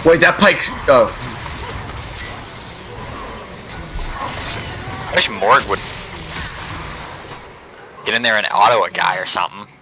Wait, that pike's... Oh. I wish Morg would get in there and auto a guy or something.